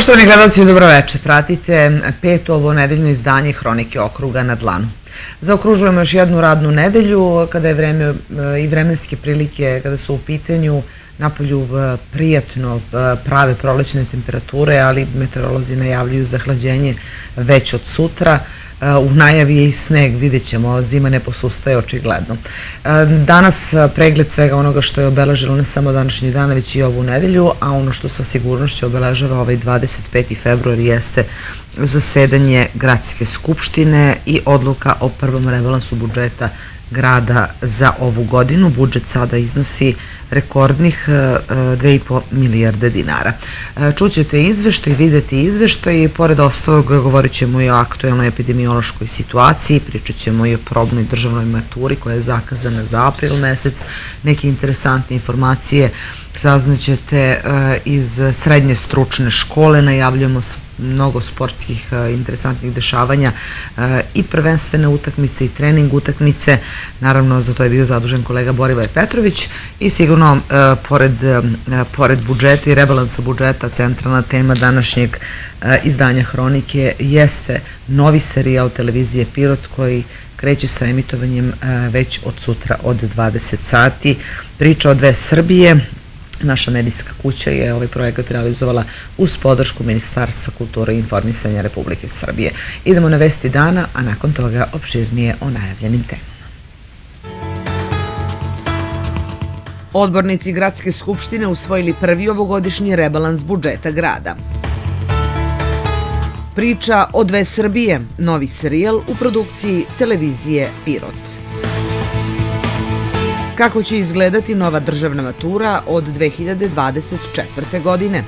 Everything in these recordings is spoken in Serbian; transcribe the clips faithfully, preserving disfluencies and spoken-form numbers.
Poštovani gledalci, dobroveče. Pratite peto ovo nedeljno izdanje Hronike okruga na dlanu. Zaokružujemo još jednu radnu nedelju kada je vreme i vremenske prilike, kada su u pitanju napolju prijatno prave prolećne temperature, ali meteorolozi najavljuju zahlađenje već od sutra. U najavi je i sneg, vidjet ćemo, zima ne posustaje očigledno. Danas pregled svega onoga što je obeležilo ne samo današnji dan, već i ovu nedelju, a ono što sa sigurnošću obeležava ovaj dvadeset peti februar jeste zasedanje Gradske skupštine i odluka o prvom rebalansu budžeta grada za ovu godinu. Budžet sada iznosi rekordnih dve i po milijarde dinara. Čućete izveštaj, videti izveštaj i pored ostalog govorit ćemo i o aktuelnoj epidemiološkoj situaciji, pričat ćemo i o probnoj državnoj maturi koja je zakazana za april mesec. Neke interesantne informacije saznaćete iz srednje stručne škole, najavljamo mnogo sportskih interesantnih dešavanja i prvenstvene utakmice i trening utakmice. Naravno, za to je bio zadužen kolega Borivoje Petrović i sigurno pored budžeta i rebalansa budžeta centralna tema današnjeg izdanja Hronike jeste novi serijal televizije Pirot koji kreće sa emitovanjem već od sutra od dvadeset sati. Priča o dve Srbije. Naša medijska kuća je ovaj projekat realizovala uz podršku Ministarstva kulture i informisanja Republike Srbije. Idemo na vesti dana, a nakon toga opširnije o najavljenim temama. Odbornici Gradske skupštine usvojili prvi ovogodišnji rebalans budžeta grada. Priča o dve Srbije, novi serijal u produkciji televizije Pirot. Kako će izgledati nova državna matura od dve hiljade dvadeset četvrte. godine?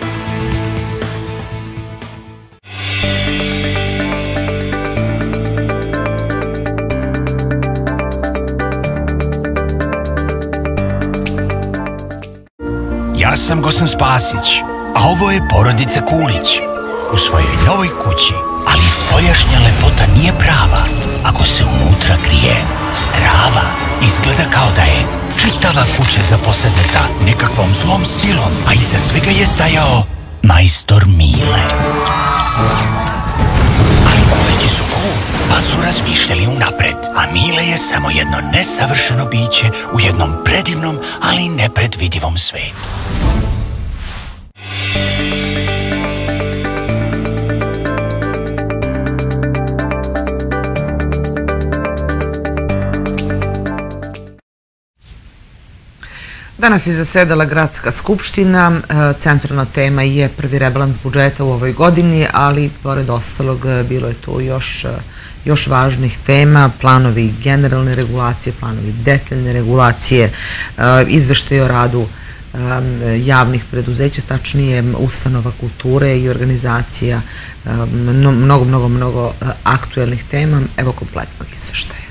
Ja sam Gosan Spasić, a ovo je porodica Kulić. U svojoj novoj kući, ali spoljašnja lepota nije prava ako se unutra krije strava. Izgleda kao da je čitava kuća zaposedneta nekakvom zlom silom, a iza svega je stajao majstor Mile. Ali Kulići su cool, pa su razmišljali unapred, a Mile je samo jedno nesavršeno biće u jednom predivnom, ali nepredvidivom svetu. Danas je zasedala Gradska skupština, centralna tema je prvi rebalans budžeta u ovoj godini, ali pored ostalog bilo je tu još, još važnih tema, planovi generalne regulacije, planovi detaljne regulacije, izveštaj o radu javnih preduzeća, tačnije ustanova kulture i organizacija, mnogo, mnogo, mnogo aktuelnih tema, evo kompletnog izveštaja.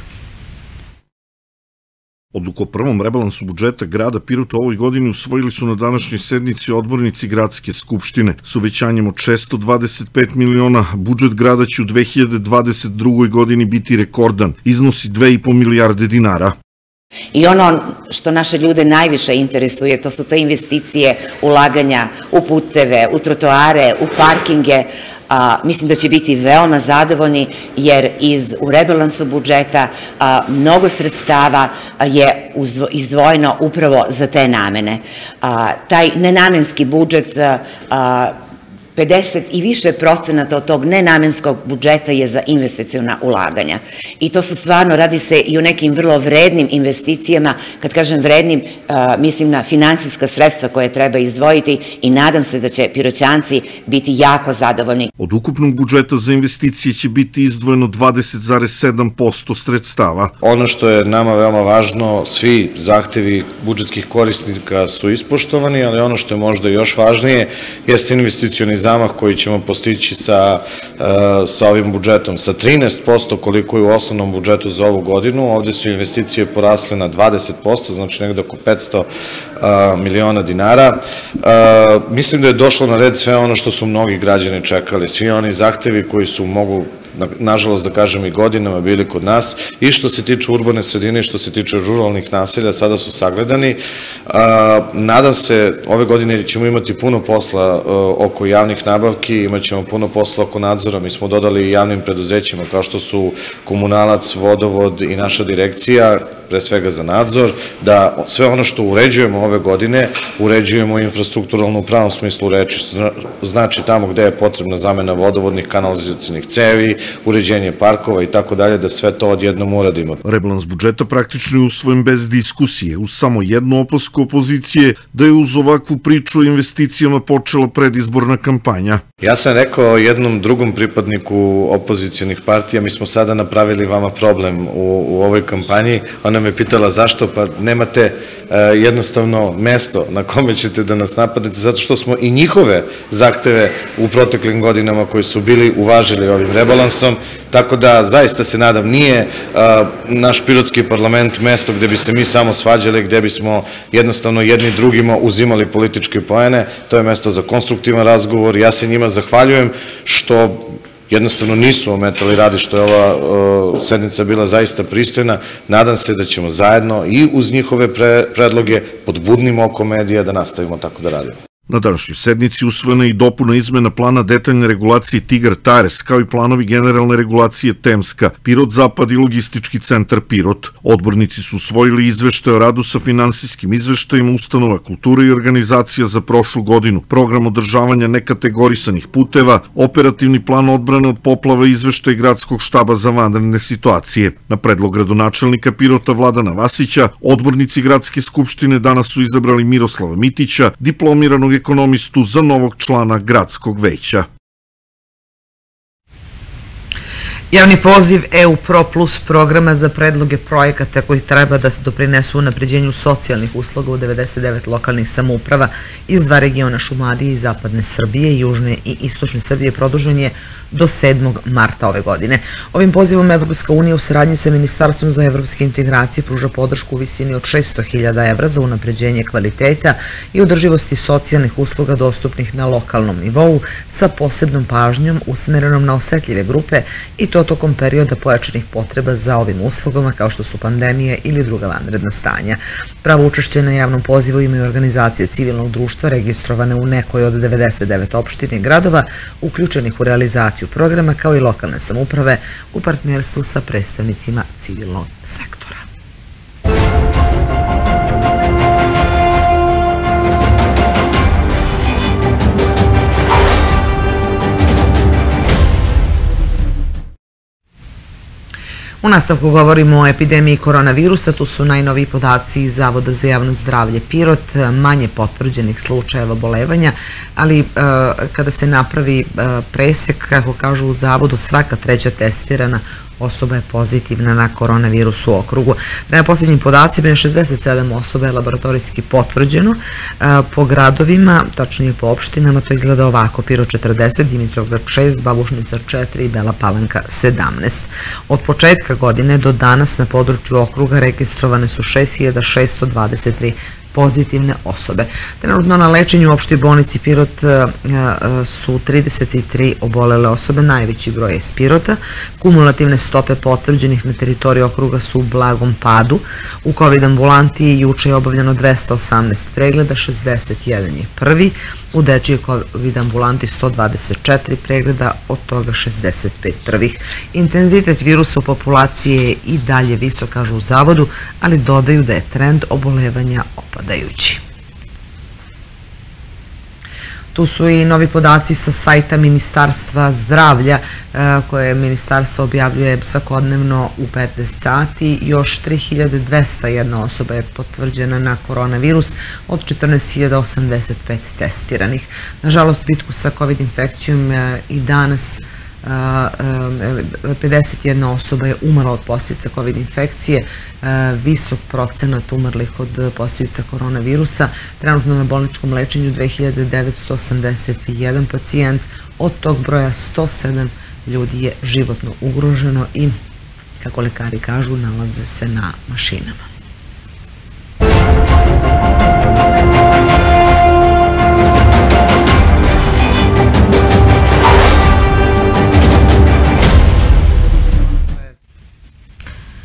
Odluku o prvom rebalansu budžeta grada Pirota ovoj godini usvojili su na današnjoj sednici odbornici Gradske skupštine. S uvećanjem od šesto dvadeset pet miliona, budžet grada će u dve hiljade dvadeset drugoj. godini biti rekordan, iznosi dve i po milijarde dinara. I ono što naše ljude najviše interesuje, to su te investicije, ulaganja u puteve, u trotoare, u parkinge. Mislim da će biti veoma zadovoljni jer u rebalansu budžeta mnogo sredstava je izdvojeno upravo za te namene. Taj nenamenski budžet, pedeset i više procenata od tog nenamenskog budžeta je za investiciona ulaganja. I to su stvarno, radi se i o nekim vrlo vrednim investicijama. Kad kažem vrednim, mislim na finansijska sredstva koje treba izdvojiti i nadam se da će Piroćanci biti jako zadovoljni. Od ukupnog budžeta za investicije će biti izdvojeno dvadeset zarez sedam posto sredstava. Ono što je nama veoma važno, svi zahtevi budžetskih korisnika su ispoštovani, ali ono što je možda još važnije jeste investicioni zamah koji ćemo postići sa ovim budžetom. Sa trinaest posto koliko je u osnovnom budžetu za ovu godinu, ovde su investicije porasle na dvadeset posto, znači negde oko petsto miliona dinara. Mislim da je došlo na red sve ono što su mnogi građani čekali, svi oni zahtevi koji su mogu nažalost da kažem i godinama bili kod nas, i što se tiče urbane sredine i što se tiče ruralnih naselja, sada su sagledani. Nadam se, ove godine ćemo imati puno posla oko javnih nabavki, imat ćemo puno posla oko nadzora, mi smo dodali javnim preduzećima kao što su Komunalac, Vodovod i naša direkcija, pre svega za nadzor, da sve ono što uređujemo ove godine, uređujemo infrastrukturalno u pravom smislu reči, što znači tamo gde je potrebna zamena vodovodnih, kanalizacijnih cevi, uređenje parkova i tako dalje, da sve to odjednom uradimo. Rebalans budžeta praktično je usvojen bez diskusije, uz samo jednu opasku opozicije da je uz ovakvu priču o investicijama počela predizborna kampanja. Ja sam rekao jednom drugom pripadniku opozicijonih partija, mi smo sada napravili vama problem u, u ovoj kampanji. Ona me pitala zašto, pa nemate e, jednostavno mesto na kome ćete da nas napadete, zato što smo i njihove zahteve u proteklim godinama koji su bili uvažili ovim rebalansom, tako da zaista se nadam, nije a, naš Pirotski parlament mesto gde bi se mi samo svađali, gde bismo jednostavno jedni drugima uzimali političke poene, to je mesto za konstruktivan razgovor. Ja se njima zahvaljujem što jednostavno nisu ometali radi, što je ova uh, sednica bila zaista pristojna. Nadam se da ćemo zajedno i uz njihove pre, predloge pod budnim okom medija da nastavimo tako da radimo. Na današnjoj sednici usvojena i dopuna izmena plana detaljne regulacije Tigar-Tares, kao i planovi generalne regulacije Temska, Pirot-Zapad i logistički centar Pirot. Odbornici su usvojili izveštaj o radu sa finansijskim izveštajima ustanova kulture i organizacija za prošlu godinu, program održavanja nekategorisanih puteva, operativni plan odbrane od poplava i izveštaj Gradskog štaba za vanredne situacije. Na predlog gradonačelnika Pirota Vladana Vasića, odbornici Gradske skupštine danas su izabrali Miroslava Mitića, diplomiranog ekonomistu za novog člana Gradskog veća. Javni poziv E U Pro Plus programa za predloge projekata koji treba da doprinesu unapređenju socijalnih usluga u devedeset devet lokalnih samouprava iz dva regiona Šumadije i Zapadne Srbije, Južne i Istočne Srbije produžen je do sedmog marta ove godine. Ovim pozivom Evropska unija u saradnji sa Ministarstvom za evropske integracije pruža podršku u visini od šesto hiljada evra za unapređenje kvaliteta i održivosti socijalnih usluga dostupnih na lokalnom nivou sa posebnom pažnjom usmerenom na osetljive grupe i to tokom perioda pojačanih potreba za ovim uslugama kao što su pandemije ili druga vanredna stanja. Pravo učešće na javnom pozivu imaju organizacije civilnog društva registrovane u nekoj od devedeset devet opština i gradova uključenih u realizaciju programa kao i lokalne samouprave u partnerstvu sa predstavnicima civilnog sektora. U nastavku govorimo o epidemiji koronavirusa, tu su najnoviji podaci iz Zavoda za javno zdravlje Pirot, manje potvrđenih slučajeva obolevanja, ali kada se napravi presek, kako kažu u Zavodu, svaka treća testirana osoba je pozitivna na koronavirus u okrugu. Prema posljednjim podacima je šezdeset sedam osoba je laboratorijski potvrđeno. Po gradovima, tačnije po opštinama, to izgleda ovako: Pirot četrdeset, Dimitrovgrad šest, Babušnica četiri i Bela Palanka sedamnaest. Od početka godine do danas na području okruga registrovane su šest hiljada šesto dvadeset tri pozitivne osobe. Trenutno na lečenju u opštoj bolnici Pirot su trideset tri obolele osobe, najveći broj je iz Pirota. Kumulativne stope potvrđenih na teritoriji okruga su u blagom padu. U COVID ambulanti juče je obavljeno dvesta osamnaest pregleda, šezdeset jedan je prvi. U dečijoj COVID ambulanti sto dvadeset četiri pregleda, od toga šezdeset pet prvih. Intenzitet virusa u populaciji je i dalje visok, kažu u Zavodu, ali dodaju da je trend obolevanja opadajući. Tu su i novi podaci sa sajta Ministarstva zdravlja koje ministarstvo objavljuje svakodnevno u petnaest sati. Još tri hiljade dvesta jedna osoba je potvrđena na koronavirus od četrnaest hiljada osamdeset pet testiranih. Nažalost, bitku sa COVID infekcijom i danas pedeset jedna osoba je umrla od posljedica COVID infekcije, visok procenat umrlih od posljedica koronavirusa. Trenutno na bolničkom lečenju dve hiljade devetsto osamdeset jedan pacijent, od tog broja sto sedam ljudi je životno ugroženo i, kako lekari kažu, nalaze se na mašinama.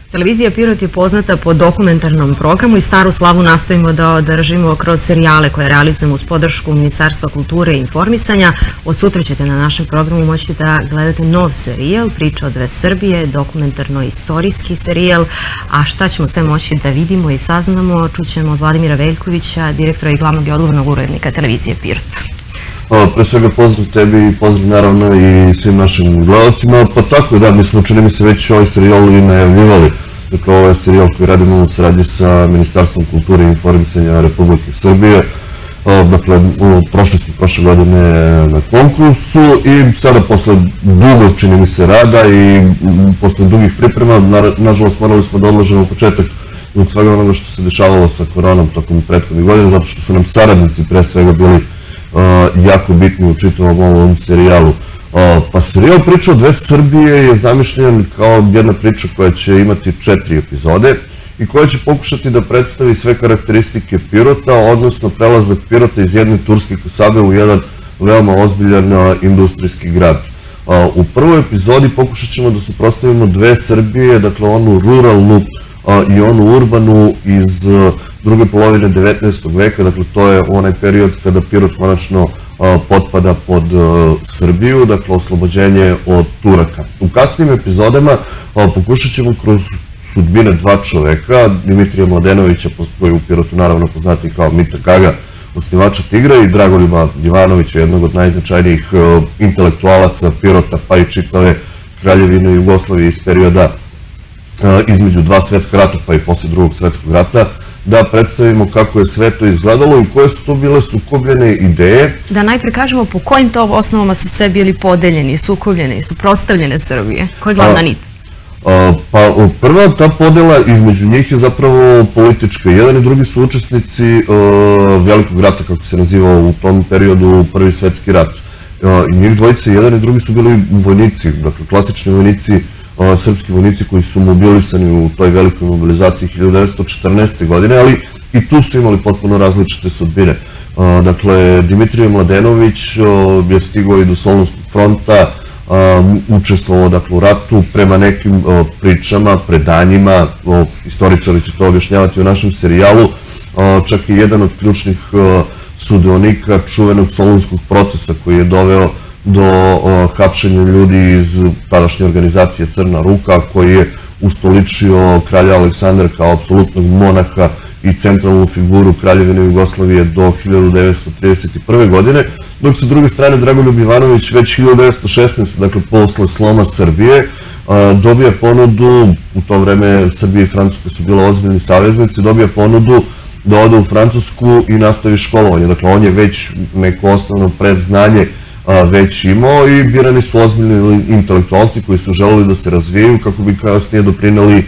Televizija Pirot je poznata po dokumentarnom programu i staru slavu nastojimo da održimo kroz serijale koje realizujemo uz podršku Ministarstva kulture i informisanja. Od sutra ćete na našem programu moći da gledate nov serijal, Priča o dve Srbije, dokumentarno-istorijski serijal, a šta ćemo sve moći da vidimo i saznamo, čućemo od Vladimira Veljkovića, direktora i glavnog i odgovornog urednika Televizije Pirot. Pre svega pozdrav tebi i pozdrav naravno i svim našim gledalcima, pa tako je da, mi smo čini mi se već ovaj serijal i najavljivali. Dakle, ovo je serijal koji radimo u saradnji sa Ministarstvom kulture i informisanja Republike Srbije. Dakle, prošli smo prošle godine na konkursu i sada posle dugo čini mi se rada i posle dugih priprema, nažalost morali smo da odložimo početak zbog svega onoga što se dešavalo sa koronom tokom prethodnih godina, zato što su nam saradnici pre svega bili jako bitni u čitavom ovom serijalu. Pa serijal Priča o dve Srbije je zamišljen kao jedna priča koja će imati četiri epizode i koja će pokušati da predstavi sve karakteristike Pirota, odnosno prelazak Pirota iz jedne turske kasabe u jedan veoma ozbiljan industrijski grad. U prvoj epizodi pokušat ćemo da suprotstavimo dve Srbije, dakle onu ruralnu i onu urbanu iz druge polovine devetnaestog veka, dakle to je onaj period kada Pirot konačno potpada pod Srbiju, dakle oslobođenje od Turaka. U kasnijim epizodama pokušat ćemo kroz sudbine dva čoveka, Dimitrija Mladenovića, koji u Pirotu naravno poznati kao Mita Gaga, osnivača Tigra, i Dragoljuba Ivanovića, jednog od najznačajnijih intelektualaca Pirota, pa i čitave Kraljevine Jugoslavije iz perioda između dva svetska rata, pa i posle drugog svetskog rata, da predstavimo kako je sve to izgledalo i koje su to bile sukobljene ideje. Da najpre kažemo po kojim to osnovama su sve bili podeljeni, sukobljene i suprotstavljene Srbije. Koja je glavna nit? Pa prva ta podela između njih je zapravo politička. Jedan i drugi su učesnici Velikog rata, kako se nazivao u tom periodu Prvi svetski rat. I njih dvojice, jedan i drugi su bili vojnici, dakle klasični vojnici, srpski vojnici koji su mobilisani u toj velikoj mobilizaciji hiljadu devetsto četrnaeste. godine, ali i tu su imali potpuno različite sudbine. Dakle, Dimitrije Mladenović je stigao i do Solunskog fronta, učestvovao u ratu prema nekim pričama, predanjima, istoričari će to objašnjavati u našem serijalu, čak i jedan od ključnih sudionika čuvenog Solunskog procesa koji je doveo do hapšenja ljudi iz tadašnje organizacije Crna ruka, koji je ustoličio kralja Aleksandra kao apsolutnog monaha i centralnu figuru Kraljevine Jugoslavije do hiljadu devetsto trideset prve. godine, dok sa druge strane Dragoljub Ivanović već hiljadu devetsto šesnaeste. dakle posle sloma Srbije, dobija ponudu, u to vreme Srbije i Francuska su bile ozbiljni saveznici, dobija ponudu da ode u Francusku i nastavi školovanje. Dakle, on je već neko osnovno predznanje već imao i birani su ozbiljni intelektualci koji su želeli da se razvijaju kako bi kasnije doprineli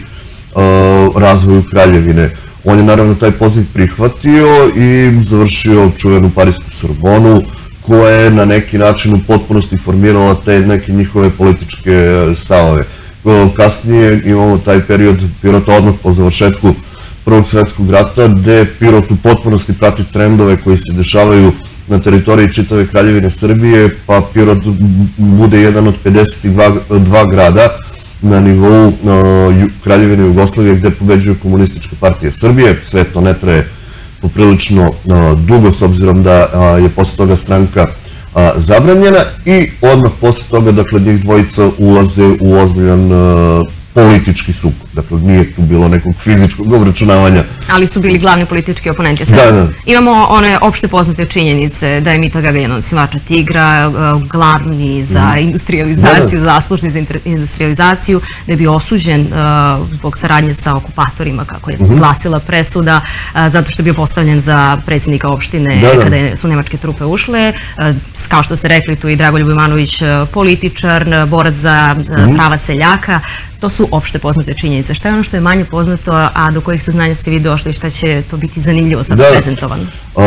razvoju Kraljevine. On je naravno taj poziv prihvatio i završio čuvenu Parisku Sorbonu, koja je na neki način u potpunosti formirala te neke njihove političke stavove. Kasnije imamo taj period Pirota odmah po završetku Prvog svetskog rata, gde Pirot u potpunosti prati trendove koji se dešavaju na teritoriji čitave Kraljevine Srbije, pa Pirot bude jedan od pedeset dva grada na nivou Kraljevine Jugoslavije gde pobeđuje Komunistička partija Srbije. Sve to ne traje poprilično dugo, s obzirom da je posle toga stranka zabranjena, i odmah posle toga, dakle, njih dvojica ulaze u ozbiljan politički sukob. Dakle, nije tu bilo nekog fizičkog obračunavanja. Ali su bili glavni politički oponenti. Da, da. Imamo one opšte poznate činjenice da je Mita Gaga jedan od osnivača Tigra, glavni za industrializaciju, zaslužni za industrializaciju, da je bio osuđen zbog saradnje sa okupatorima, kako je glasila presuda, zato što je bio postavljen za predsjednika opštine kada su nemačke trupe ušle. Kao što ste rekli, tu i Dragoljub Ivanović, političar, borac za prava seljaka. To su opšte poznate činjenice. Šta je ono što je manje poznato, a do kojih saznanja ste vi došli i šta će to biti zanimljivo sad prezentovano?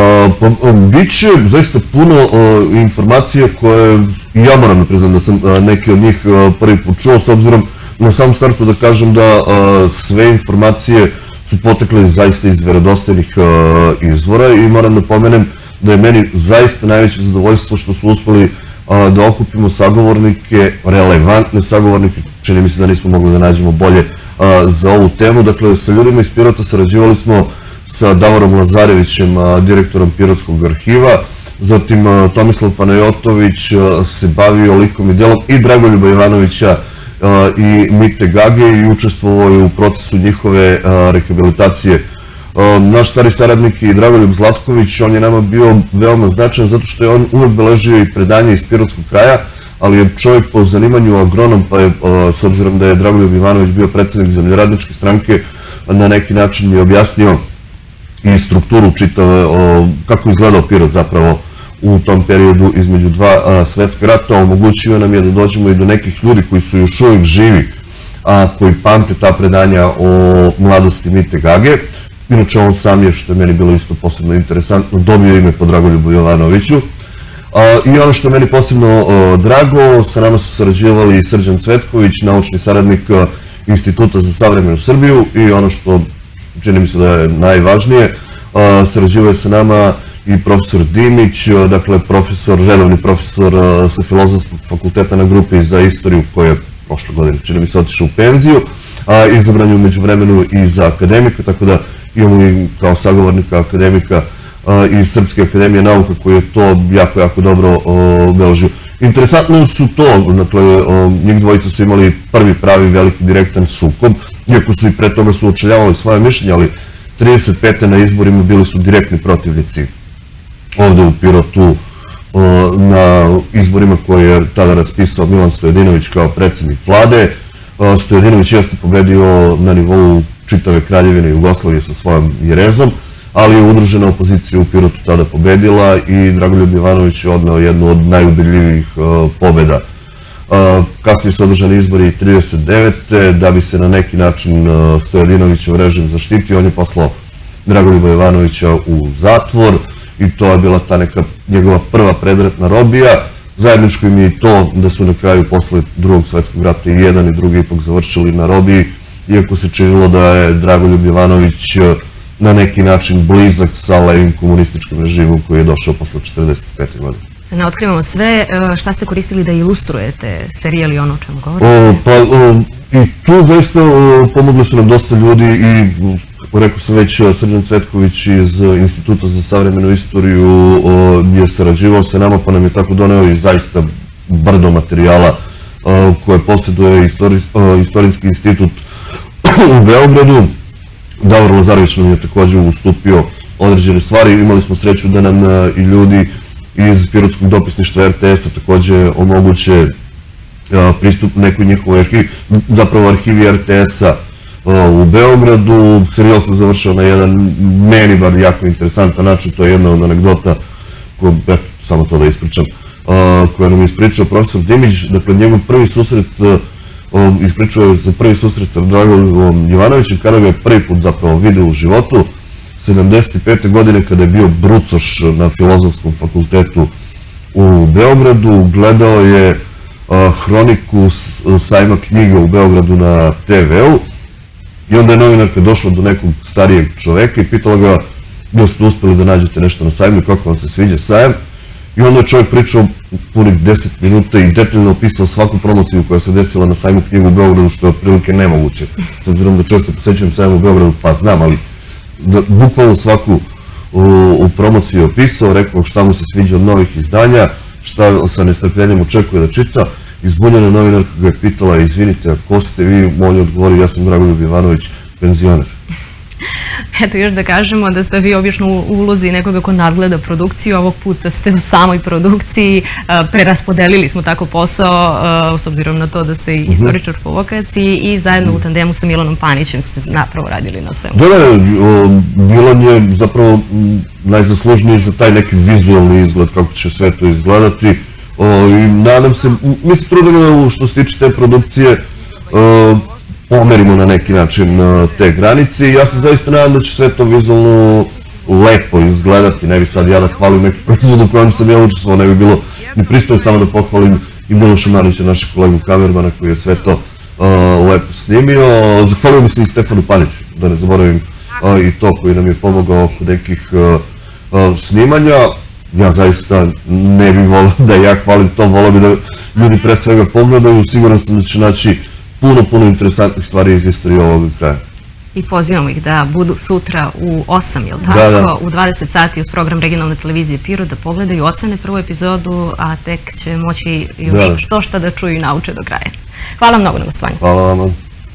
Biće zaista puno informacija koje i ja moram da priznam da sam neki od njih prvi put čuo, s obzirom na samom startu da kažem da sve informacije su potekle zaista iz verodostojnih izvora i moram da pomenem da je meni zaista najveće zadovoljstvo što su uspeli da okupimo sagovornike, relevantne sagovornike, čini mi se da nismo mogli da nađemo bolje za ovu temu. Dakle, sa ljudima iz Pirota sarađivali smo sa Davorom Lazarevićem, direktorom Pirotskog arhiva, zatim Tomislav Panajotović se bavio likom i delom i Dragoljuba Ivanovića i Mite Gage i učestvovao je u procesu njihove rehabilitacije. Naš stari saradnik i Dragoljub Zlatković, on je nama bio veoma značajan zato što je on uvek beležio i predanje iz Pirotskog kraja, ali je čovjek po zanimanju agronom, pa je, s obzirom da je Dragoljub Ivanović bio predsednik Zemljoradničke stranke, na neki način je objasnio i strukturu čitave, kako izgledao Pirot zapravo u tom periodu između dva svetska rata. Omogućio nam je da dođemo i do nekih ljudi koji su još uvijek živi, a koji pamte ta predanja o mladosti Mite Gage. Inače, on sam je, što je meni bilo isto posebno interesantno, dobio ime po Dragoljubu Jovanoviću. I ono što je meni posebno drago, sa nama su sarađivali Srđan Cvetković, naučni saradnik Instituta za savremenu Srbiju, i ono što čini mi se da je najvažnije, sarađivao je sa nama i profesor Dimić, dakle profesor, redovni profesor sa Filozofskog fakulteta na grupi za istoriju, koja je prošle godine, čini mi se, otišao u penziju, a izabran je umeđu vremenu i za akademika, tako da imamo i kao sagovornika akademika iz Srpske akademije nauka koji je to jako, jako dobro obeležio. Interesantno su to, dakle, njih dvojica su imali prvi pravi veliki direktan sukob, iako su i pre toga suočeljavali svoje mišljenje, ali trideset pete na izborima bili su direktni protivnici ovde u Pirotu na izborima koje je tada raspisao Milan Stojadinović kao predsjednik vlade. Stojadinović jeste pobedio na nivou čitave Kraljevine Jugoslavije sa svojom Jerezom, ali je udružena opozicija u Pirotu tada pobedila i Dragoljub Ivanović je odneo jednu od najubedljivijih pobeda. Kasnije su održani izbori trideset devete da bi se na neki način Stojadinovićev režim zaštitio. On je poslao Dragoljuba Ivanovića u zatvor i to je bila ta neka njegova prva predratna robija. Zajedničko im je i to da su na kraju posle drugog svetskog rata i jedan i drugi ipak završili na robiji, iako se činilo da je Dragoljub Ivanović na neki način blizak sa levim komunističkim režimom koji je došao posle četrdeset pete godine. Da ne otkrivamo sve, šta ste koristili da ilustrujete serijal i ono o čemu govorite? Pa i tu zaista pomogli su nam dosta ljudi i, rekao sam već, Srđan Cvetković iz Instituta za savremenu istoriju je sarađivao sa nama, pa nam je tako doneo i zaista brdo materijala koje posjeduje Istorijski institut u Beogradu. Davor Lazarević nam je također ustupio određene stvari. Imali smo sreću da nam i ljudi iz Pirotskog dopisništva er te es-a također omoguće pristup nekoj njihovoj arhivi, zapravo arhivi er te es-a u Beogradu. Serijal sam završao na jedan, meni bar jako interesantan način, to je jedna od anegdota, samo to da ispričam, koja nam je ispričao profesor Dimić. Dakle, njegov prvi susret, ispričao je za prvi susret sa Dragoljubom Ivanovićem, kada ga je prvi put zapravo vidio u životu, sedamdeset pete godine, kada je bio brucoš na Filozofskom fakultetu u Beogradu. Gledao je hroniku sajma knjiga u Beogradu na te ve-u i onda je novinarka došla do nekog starijeg čoveka i pitala ga da ste uspeli da nađete nešto na sajmu i kako vam se sviđa sajam. I onda je čovjek pričao punih deset minuta i detaljno opisao svaku promociju koja se desila na sajmu knjiga u Beogradu, što je otprilike nemoguće. S obzirom da često posećujem sajam u Beogradu, pa znam, ali bukvalno svaku promociju je opisao, rekao šta mu se sviđa od novih izdanja, šta sa nestrpljenjem očekuje da čita. Izbunjena novinarka ga je pitala, izvinite, a ko ste vi? On je odgovorio, ja sam Dragoljub Ivanović, penzioner. Eto, još da kažemo da ste vi obično u ulozi nekoga ko nadgleda produkciju, ovog puta ste u samoj produkciji, preraspodelili smo tako posao, s obzirom na to da ste istoričar po vokaciji i zajedno u tandemu sa Milanom Panićem ste napravo radili na svemu. Da, da, Milan je zapravo najzaslužniji za taj neki vizualni izgled, kako će sve to izgledati. I nadam se, mi se trudimo da što se tiče te produkcije pomerimo na neki način te granice i ja se zaista nadam da će sve to vizualno lepo izgledati. Ne bi sad ja da hvalim neki proizvod u kojem sam ja učestvovao, ne bi bilo ni pristojno samo da pohvalim i Miloša Manića, našeg kolegu kamermana koji je sve to lepo snimio. Zahvalio bi se i Stefanu Paniću, da ne zaboravim i to, koji nam je pomogao oko nekih snimanja. Ja zaista ne bih volao da ja hvalim to, volao bi da ljudi pre svega pogledaju. Siguran sam da će naći puno, puno interesantnih stvari iz istorije ovog kraja. I pozivamo ih da budu sutra u osam, jel tako, u dvadeset sati uz program regionalne televizije Pirot da pogledaju, ocene prvu epizodu, a tek će moći još što šta da čuju i nauče do kraja. Hvala mnogo na gostovanju. Hvala vam.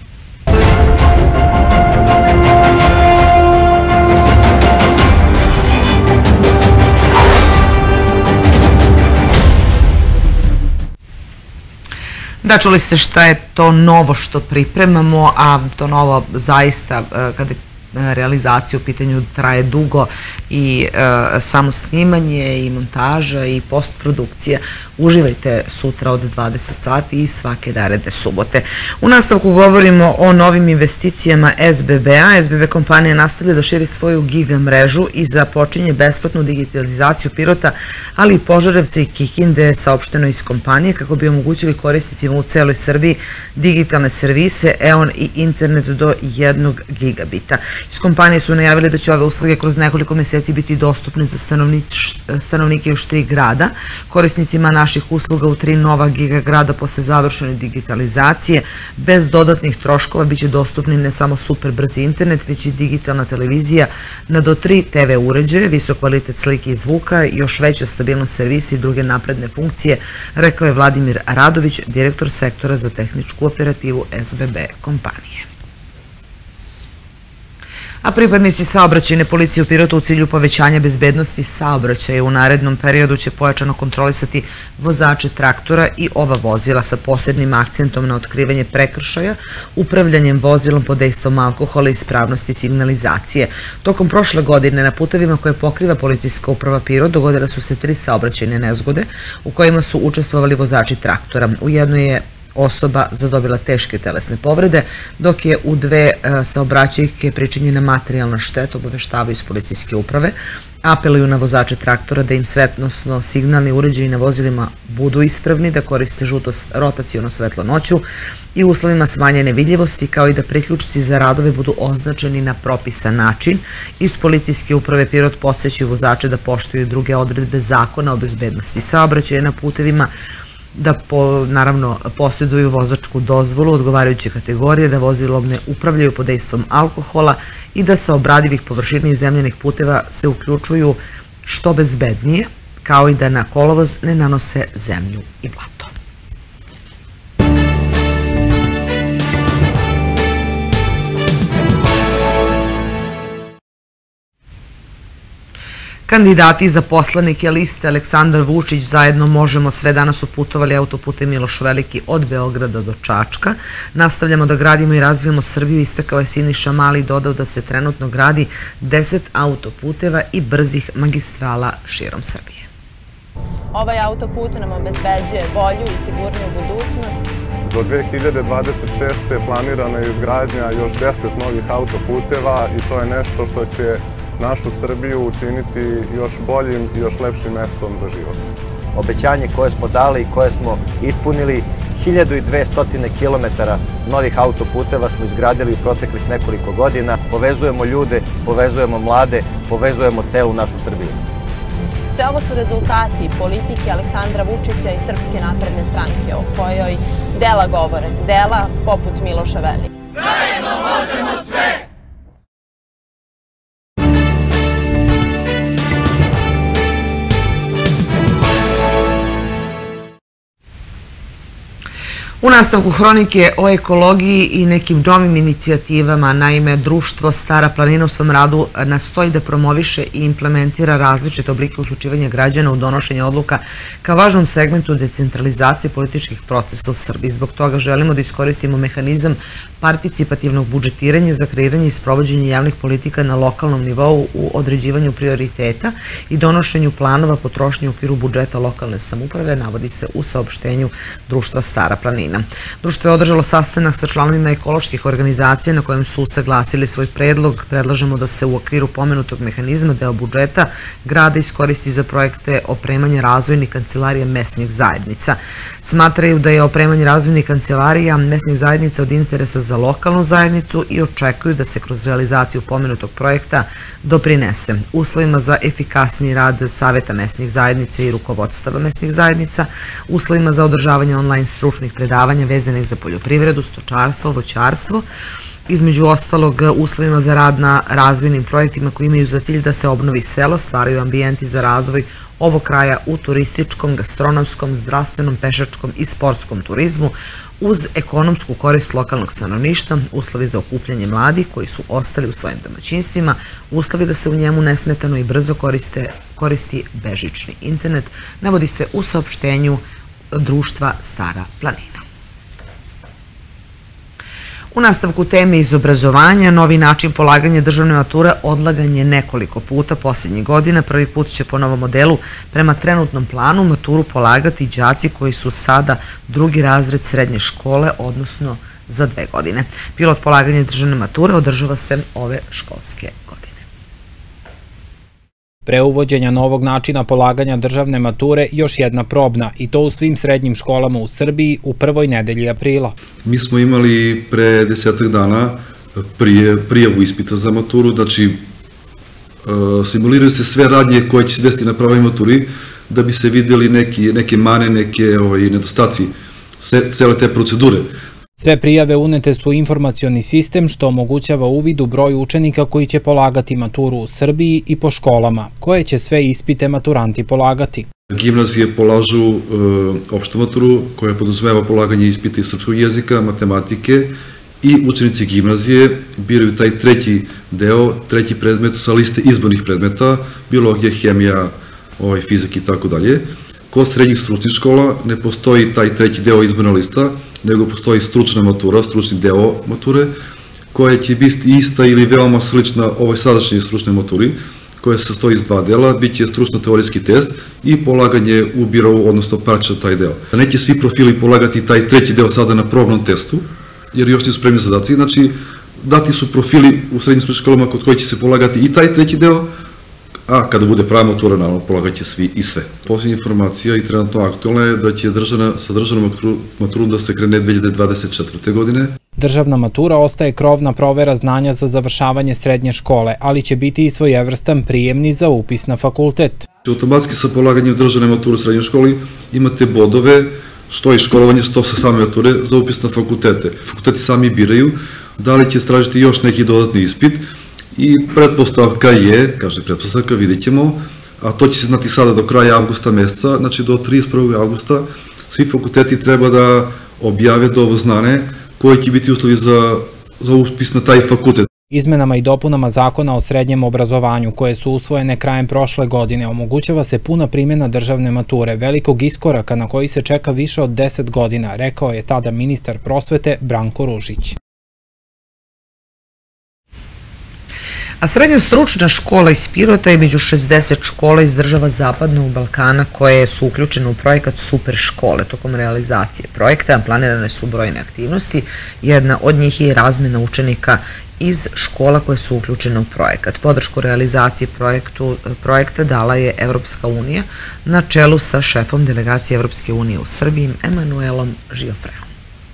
Da, čuli ste šta je to novo što pripremamo, a to novo zaista, kada realizacija u pitanju traje dugo i samo snimanje i montaža i postprodukcija. Uživajte sutra od dvadeset sati i svake naredne subote. U nastavku govorimo o novim investicijama S B B-a. S B B kompanija nastavlja da širi svoju giga mrežu i započinje besplatnu digitalizaciju Pirota, ali i Požarevca i Kikinde, saopšteno iz kompanije, kako bi omogućili korisnicima u celoj Srbiji digitalne servise, E O N i internet do jednog gigabita. Iz kompanije su najavili da će ove usluge kroz nekoliko meseci biti dostupne za stanovnike još tri grada. Korisnicima naših usluga u tri nova giga grada posle završene digitalizacije bez dodatnih troškova biće dostupni ne samo super brzi internet, već i digitalna televizija na do tri te ve uređaje, visok kvalitet slike i zvuka, još veća stabilnost servisa i druge napredne funkcije, rekao je Vladimir Radović, direktor sektora za tehničku operativu S B B kompanije. A pripadnici saobraćajne policije u Pirotu u cilju povećanja bezbednosti saobraćaja u narednom periodu će pojačano kontrolisati vozače traktora i ova vozila sa posebnim akcentom na otkrivanje prekršaja, upravljanjem vozilom pod dejstvom alkohola i ispravnosti signalizacije. Tokom prošle godine na putevima koje pokriva policijska uprava Pirot dogodile su se tri saobraćajne nezgode u kojima su učestvovali vozači traktora. U jednoj je osoba zadobila teške telesne povrede, dok je u dve saobraćajke pričinjena materijalna šteta, obaveštavaju iz policijske uprave. Apeluju na vozače traktora da im svetlosno signalni uređaji na vozilima budu ispravni, da koriste žuto rotaciono svetlo noću i uslovima smanjene vidljivosti, kao i da priključci za radove budu označeni na propisan način. Iz policijske uprave Pirot podsećaju vozače da poštuju druge odredbe zakona o bezbednosti saobraćaja na putevima, da naravno posjeduju vozačku dozvolu odgovarajuće kategorije, da vozilom ne upravljaju pod dejstvom alkohola i da sa obradivih površina i zemljanih puteva se uključuju što bezbednije, kao i da na kolovoz ne nanose zemlju i blato. Kandidati za poslanike liste Aleksandar Vučić zajedno Možemo sve danas su putovali autoputem Miloš Veliki od Beograda do Čačka. Nastavljamo da gradimo i razvijamo Srbiju, istakao je Siniša Mali i dodao da se trenutno gradi deset autoputeva i brzih magistrala širom Srbije. Ovaj autoput nam obezbeđuje bolju i sigurniju budućnost. Do dve hiljade dvadeset šeste. planirana je izgradnja još deset novih autoputeva i to je nešto što će našu Srbiju učiniti još boljim i još lepšim mestom za život. Obećanje koje smo dali i koje smo ispunili, hiljadu dvesta kilometara novih autoputeva smo izgradili u proteklih nekoliko godina. Povezujemo ljude, povezujemo mlade, povezujemo celu našu Srbiju. Sve ovo su rezultati politike Aleksandra Vučića i Srpske napredne stranke, o kojoj dela govore, dela poput Miloša Velika. Zajedno možemo sve! U nastavku hronike o ekologiji i nekim novim inicijativama, naime, društvo Stara planina u svom radu nastoji da promoviše i implementira različite oblike uključivanja građana u donošenje odluka kao važnom segmentu decentralizacije političkih procesa u Srbiji. Zbog toga želimo da iskoristimo mehanizam participativnog budžetiranja za kreiranje i sprovođenje javnih politika na lokalnom nivou u određivanju prioriteta i donošenju planova potrošnje u okviru budžeta lokalne samouprave, navodi se u saopštenju društva Stara planina. Društvo je održalo sastanak sa članovima ekoloških organizacija na kojem su usaglasili svoj predlog. Predlažemo da se u okviru pomenutog mehanizma deo budžeta grada iskoristi za projekte opremanja razvojnih kancelarija mesnih zajednica. Smatraju da je opremanje razvojnih kancelarija mesnih zajednica od interesa za lokalnu zajednicu i očekuju da se kroz realizaciju pomenutog projekta doprinese uslovima za efikasniji rad saveta mesnih zajednica i rukovodstava mesnih zajednica, uslovima za održavanje online stručnih predavanja dešavanja vezanih za poljoprivredu, stočarstvo, voćarstvo, između ostalog uslovima za rad na razvojnim projektima koji imaju za cilj da se obnovi selo, stvaraju ambijenti za razvoj ovog kraja u turističkom, gastronomskom, zdravstvenom, pešačkom i sportskom turizmu, uz ekonomsku korist lokalnog stanovništva, uslovi za okupljanje mladih koji su ostali u svojim domaćinstvima, uslovi da se u njemu nesmetano i brzo koriste, koristi bežični internet, navodi se u saopštenju društva Stara planina. U nastavku teme iz obrazovanja, novi način polaganja državne mature odlagan je nekoliko puta posljednjih godina. Prvi put će po novom modelu prema trenutnom planu maturu polagati đaci koji su sada drugi razred srednje škole, odnosno za dve godine. Pilot polaganja državne mature održava se ove školske godine. Pre uvođenja novog načina polaganja državne mature još jedna probna, i to u svim srednjim školama u Srbiji u prvoj nedelji aprila. Mi smo imali pre desetak dana prijavu ispita za maturu, znači simuliraju se sve radnje koje će se desiti na pravoj maturi da bi se videli neke mane, neke nedostaci cele te procedure. Sve prijave unete su u informacioni sistem što omogućava uvid u broj učenika koji će polagati maturu u Srbiji i po školama, koje će sve ispite maturanti polagati. Gimnazije polažu opštu maturu koja podrazumeva polaganje ispita iz srpskog jezika, matematike, i učenici gimnazije biraju taj treći deo, treći predmet sa liste izbornih predmeta, biologija, hemija, fizika i tako dalje. Kod srednjih stručnih škola ne postoji taj treći deo izborna lista, nego postoji stručna matura, stručni deo mature, koja će biti ista ili veoma slična ovoj sadašnjoj stručnoj maturi, koja se sastoji iz dva dela, bit će stručno-teorijski test i polaganje u birovu, odnosno praktično taj deo. Neće svi profili polagati taj treći deo sada na probnom testu, jer još nisu spremni zadaci, znači dati su profili u srednjim stručnim školama kod koji će se polagati i taj treći deo, a kada bude prava matura, naravno, polagat će svi i sve. Posljednja informacija i trenutno aktualna je da će sa državnom maturom da se krene dve hiljade dvadeset četvrte. godine. Državna matura ostaje krovna provera znanja za završavanje srednje škole, ali će biti i svojevrstan prijemni za upis na fakultet. Automatski sa polaganjem državne mature u srednjoj školi imate bodove, što i školovanje, što sa same mature, za upis na fakultete. Fakulteti sami biraju da li će stražiti još neki dodatni ispit, i pretpostavka je, kaže pretpostavka, vidjet ćemo, a to će se znati sada do kraja avgusta meseca, znači do trideset prvog avgusta, svi fakulteti treba da objave da ovo znane koji će biti uslovi za upis na taj fakultet. Izmenama i dopunama Zakona o srednjem obrazovanju, koje su usvojene krajem prošle godine, omogućava se puna primjena državne mature, velikog iskoraka na koji se čeka više od deset godina, rekao je tada ministar prosvete Branko Ružić. A srednja stručna škola iz Pirota je među šezdeset škola iz država Zapadnog Balkana koje su uključene u projekat Super škole. Tokom realizacije projekta planirane su brojne aktivnosti. Jedna od njih je i razmjena učenika iz škola koje su uključene u projekat. Podršku realizaciji projekta dala je Evropska unija na čelu sa šefom delegacije Evropske unije u Srbiji, Emanuelom Žiofreom.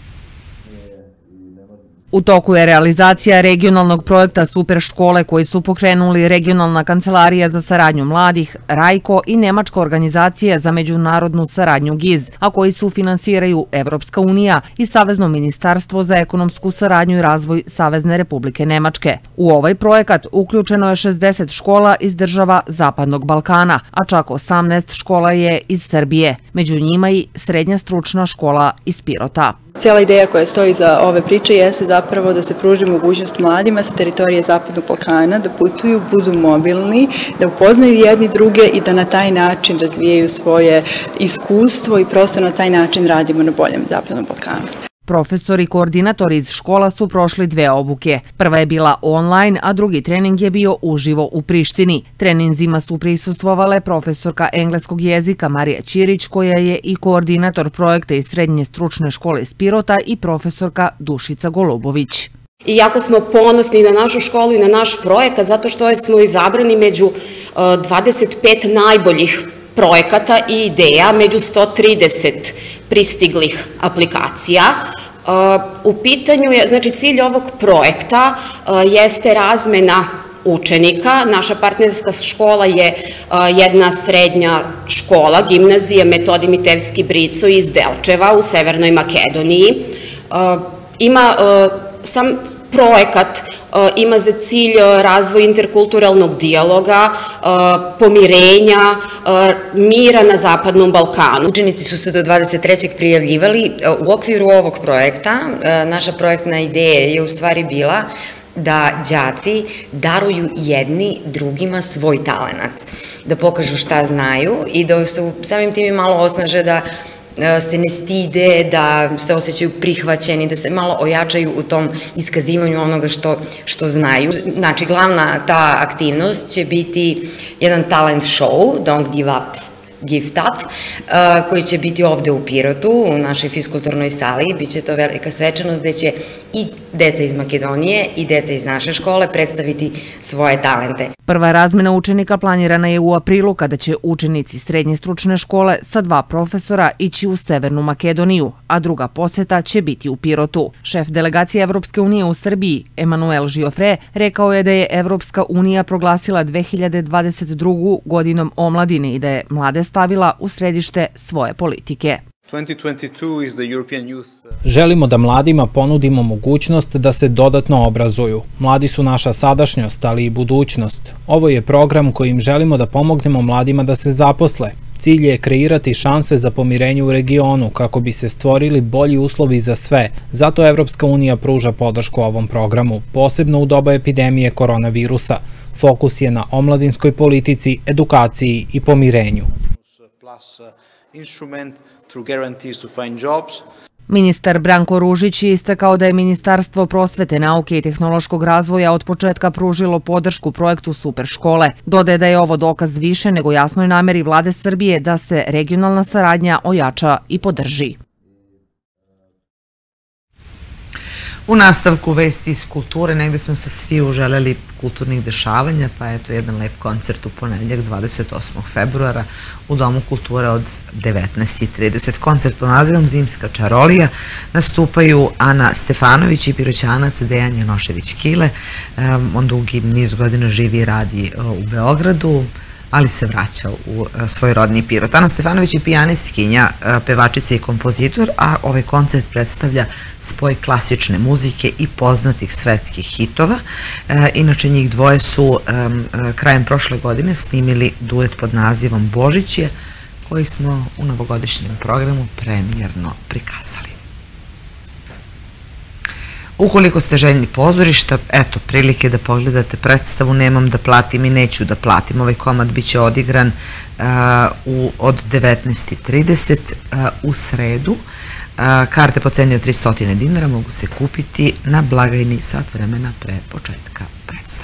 U toku je realizacija regionalnog projekta Super škole koji su pokrenuli Regionalna kancelarija za saradnju mladih, Rajko i Nemačka organizacija za međunarodnu saradnju GIZ, a koji su finansiraju Evropska unija i Savezno ministarstvo za ekonomsku saradnju i razvoj Savezne Republike Nemačke. U ovaj projekat uključeno je šezdeset škola iz država Zapadnog Balkana, a čak osamnaest škola je iz Srbije, među njima i srednja stručna škola iz Pirota. Cijela ideja koja stoji za ove priče jeste zapravo da se pruži mogućnost mladima sa teritorije Zapadnog Balkana da putuju, budu mobilni, da upoznaju jedni druge i da na taj način razvijaju svoje iskustvo i prosto na taj način radimo na boljem Zapadnom Balkanu. Profesori i koordinatori iz škola su prošli dve obuke. Prva je bila online, a drugi trening je bio uživo u Prištini. Treninzima su prisustvovale profesorka engleskog jezika Marija Ćirić, koja je i koordinator projekta iz Srednje stručne škole iz Pirota, i profesorka Dušica Golubović. I jako smo ponosni na našu školu i na naš projekat, zato što smo izabrani među dvadeset pet najboljih projekata i ideja među sto trideset pristiglih aplikacija. U pitanju je, znači cilj ovog projekta jeste razmena učenika. Naša partnerska škola je jedna srednja škola, gimnazija Metodi Mitevski Brico iz Delčeva u Severnoj Makedoniji. Ima sam projekat ima za cilj razvoj interkulturalnog dijaloga, pomirenja, mira na Zapadnom Balkanu. Učenici su se do dvadeset trećeg prijavljivali. U okviru ovog projekta, naša projektna ideja je u stvari bila da đaci daruju jedni drugima svoj talenat, da pokažu šta znaju i da se samim tim i malo osnaže da se ne stide, da se osjećaju prihvaćeni, da se malo ojačaju u tom iskazivanju onoga što znaju. Znači, glavna ta aktivnost će biti jedan talent show, Don't Give Up, Gift Up, koji će biti ovde u Pirotu, u našoj fiskulturnoj sali. Biće to velika svečanost gde će i deca iz Makedonije i deca iz naše škole predstaviti svoje talente. Prva razmena učenika planirana je u aprilu, kada će učenici srednje stručne škole sa dva profesora ići u Severnu Makedoniju, a druga poseta će biti u Pirotu. Šef delegacije Evropske unije u Srbiji, Emanuel Žiofre, rekao je da je Evropska unija proglasila dve hiljade dvadeset drugu godinom omladine i da je mlade stavila u središte svoje politike. Želimo da mladima ponudimo mogućnost da se dodatno obrazuju. Mladi su naša sadašnjost, ali i budućnost. Ovo je program kojim želimo da pomognemo mladima da se zaposle. Cilj je kreirati šanse za pomirenje u regionu kako bi se stvorili bolji uslovi za sve. Zato Evropska unija pruža podršku ovom programu, posebno u doba epidemije koronavirusa. Fokus je na omladinskoj politici, edukaciji i pomirenju. Ministar Branko Ružić je istakao da je Ministarstvo prosvete, nauke i tehnološkog razvoja od početka pružilo podršku projektu Super škole. Dodaje da je ovo dokaz više nego jasnoj nameri vlade Srbije da se regionalna saradnja ojača i podrži. U nastavku vesti iz kulture, negde smo se svi uželjeli kulturnih dešavanja, pa eto jedan lep koncert u ponedeljak dvadeset osmog februara u Domu kulture od devetnaest i trideset. Koncert pod nazivom Zimska čarolija. Nastupaju Ana Stefanović i Piroćanac Dejan Janošević-Kile. On dugi niz godina živi i radi u Beogradu, ali se vraća u svoj rodni Pirot. Ana Stefanović je pijanistkinja, pevačica i kompozitor, a ovaj koncert predstavlja spoj klasične muzike i poznatih svetskih hitova. Inače, njih dvoje su krajem prošle godine snimili duet pod nazivom Božićje, koji smo u novogodišnjem programu premijerno prikazali. Ukoliko ste željni pozorišta, eto, prilike da pogledate predstavu Nemam da platim i neću da platim. Ovaj komad biće odigran od devetnaest i trideset u sredu. Karte po ceni od tristo dinara mogu se kupiti na blagajni sat vremena pre početka predstave.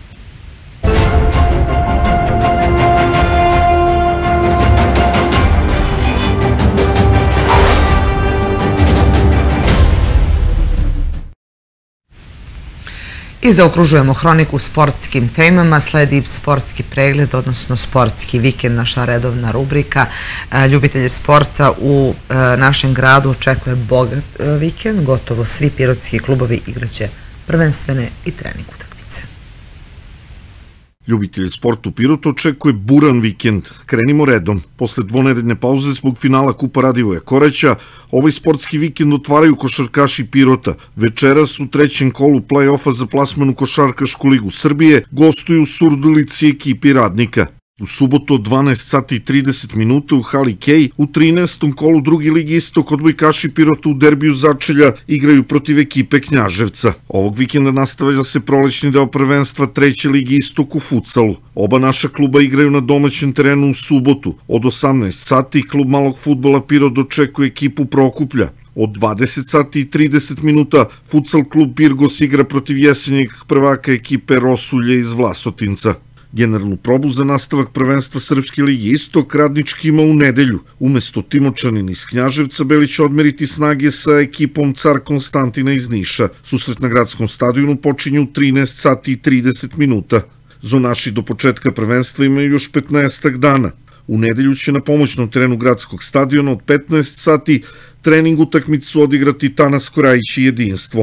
I zaokružujemo hroniku sportskim temama, sledi sportski pregled, odnosno sportski vikend, naša redovna rubrika. Ljubitelje sporta u našem gradu očekuje bogat vikend, gotovo svi pirotski klubovi igraće prvenstvene i trening utakmice. Ljubitelje sporta u Pirotu očekuje buran vikend. Krenimo redom. Posle dvonedeljne pauze zbog finala Kupa Radivoja Koreća, ovaj sportski vikend otvaraju košarkaši Pirota. Večeras u trećem kolu play-offa za plasman u Košarkašku ligu Srbije gostuju Surdulici ekipi Radnika. U subotu od dvanaest sati i trideset minuta u hali Kej u trinaestom kolu druge ligi Istok odbojkaši Pirota u derbiju začelja igraju protiv ekipe Knjaževca. Ovog vikenda nastavlja se prolećni deo prvenstva treće ligi Istok u futsalu. Oba naša kluba igraju na domaćem terenu u subotu. Od osamnaest sati klub malog fudbala Pirot dočekuje ekipu Prokuplja. Od dvadeset sati i trideset minuta futsal klub Pirgos igra protiv jesenjeg prvaka ekipe Rosulje iz Vlasotinca. Generalnu probu za nastavak prvenstva Srpske ligi Istok Radnički ima u nedelju. Umesto Timočanin iz Knjaževca, Beli će odmeriti snage sa ekipom Car Konstantina iz Niša. Susret na gradskom stadionu počinje u trinaest sati i trideset minuta. Zonaši do početka prvenstva imaju još petnaestak dana. U nedelju će na pomoćnom terenu gradskog stadiona od petnaest sati trening utakmicu odigrati Tanas Korajić i Jedinstvo.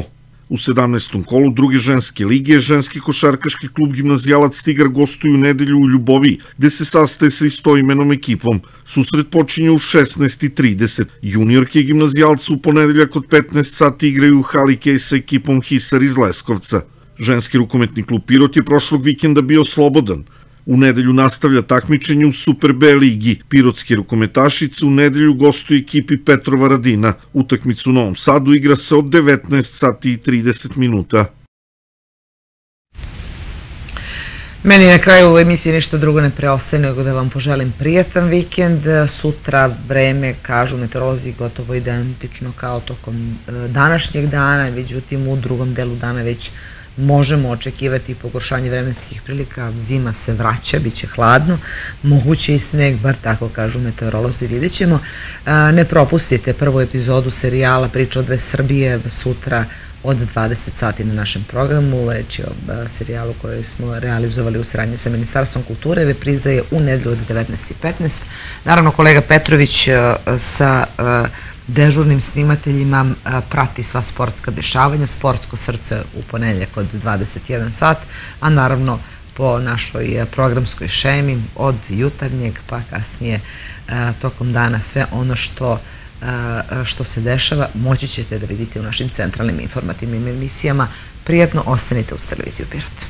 U sedamnaestom kolu druge ženske lige ženski košarkaški klub Gimnazijalac Tigar gostuju u nedelju u Ljuboviji, gde se sastaje sa istoimenom ekipom. Susret počinje u šesnaest i trideset. Juniorke Gimnazijalca u ponedeljak od petnaest sati igraju u Halikej sa ekipom Hisar iz Leskovca. Ženski rukometni klub Pirot je prošlog vikenda bio slobodan. U nedelju nastavlja takmičenje u Super B ligi. Pirotske rukometašice u nedelju gostuju ekipi Petrova Radina. Utakmicu u Novom Sadu igra se od devetnaest sati i trideset minuta. Meni na kraju u emisiji ništa drugo ne preostaje nego da vam poželim prijatan vikend. Sutra vreme, kažu meteorolozi, gotovo identično kao tokom današnjeg dana, međutim u drugom delu dana već možemo očekivati pogoršanje vremenskih prilika, zima se vraća, bit će hladno, moguće i sneg, bar tako kažu meteorolozi, vidjet ćemo. Ne propustite prvu epizodu serijala Priča o dve Srbije sutra od dvadeset sati na našem programu. Reč je o serijalu koji smo realizovali u saradnji sa Ministarstvom kulture. Repriza je u nedelju od devetnaest i petnaest. Naravno, kolega Petrović sa dežurnim snimateljima prati sva sportska dešavanja, Sportsko srce u ponedeljak od dvadeset jedan sat, a naravno po našoj programskoj šemi od jutarnjeg pa kasnije tokom dana sve ono što što se dešava moći ćete da vidite u našim centralnim informativnim emisijama. Prijatno, ostanite uz televiziju Pirot.